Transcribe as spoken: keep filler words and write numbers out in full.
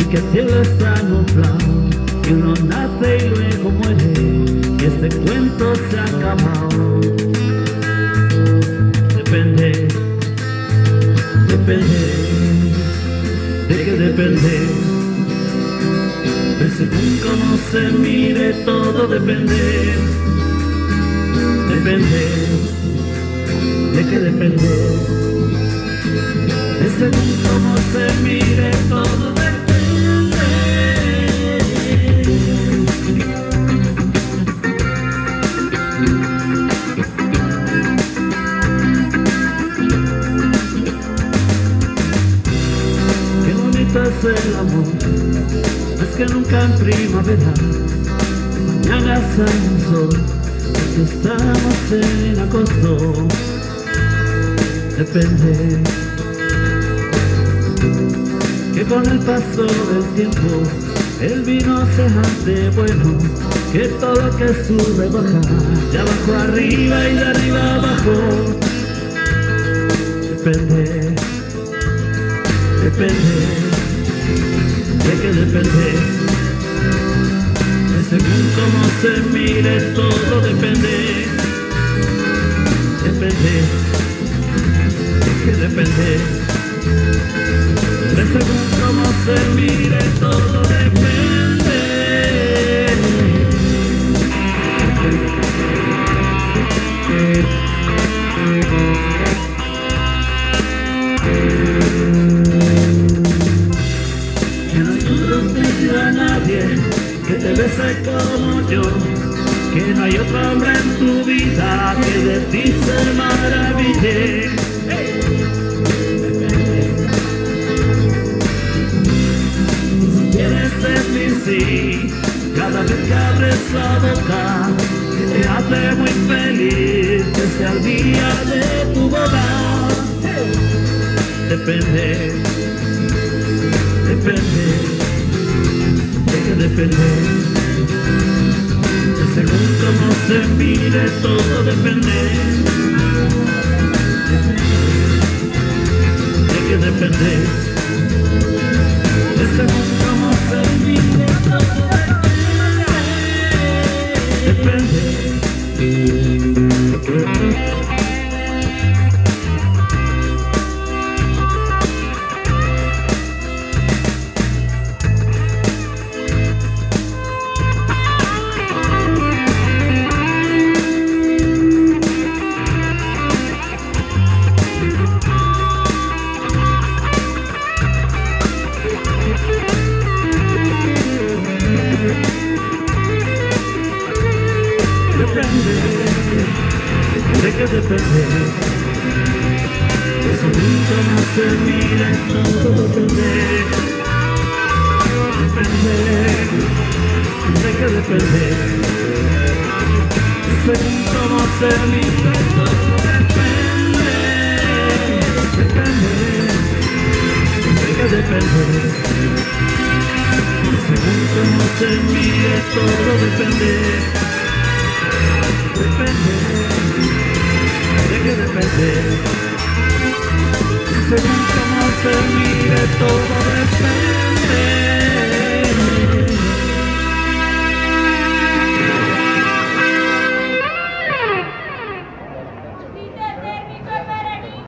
que el cielo está nublado, que uno nace y luego muere, y este cuento se ha acabado. Depende, depende, de que depende, de según cómo se mire todo depende, depende, de que depende, de según cómo se mire todo depende. Es el amor, es que nunca en primavera mañana sale el sol, porque estamos en agosto. Depende, que con el paso del tiempo el vino se hace bueno, que todo lo que sube baja, de abajo arriba y de arriba abajo. Depende, depende, de que depende, de según cómo se mire todo depende, depende, de que depende, de según cómo se mire todo depende. A nadie que te bese como yo, que no hay otro hombre en tu vida que de ti se maraville. Si quieres decir sí, cada vez que abres la boca, que te hace muy feliz, que sea el día de tu boda. Depende, depende, depende, de según cómo se mire todo depende, de que depende, de según cómo se mire todo depende, depende. De que depende, de según cómo se mire todo depende, depende, de que depende, de según cómo se mire todo depende, depende, de que depende, de según cómo se mire todo depende, depende, de que depende, según cómo se mire todo depende.